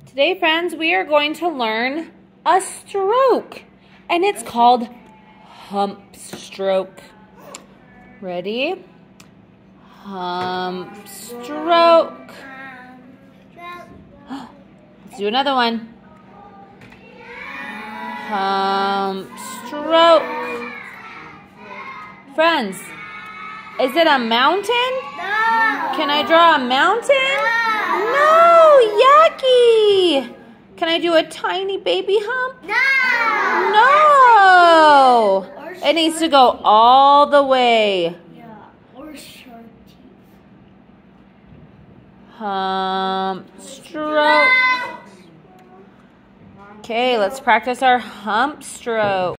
Today, friends, we are going to learn a stroke, and it's called hump stroke. Ready? Hump stroke. Let's do another one. Hump stroke. Friends, is it a mountain? No. Can I draw a mountain? No, yucky. Can I do a tiny baby hump? No. No. It needs to go all the way. Yeah, or sharp teeth. Hump stroke. Okay, let's practice our hump stroke.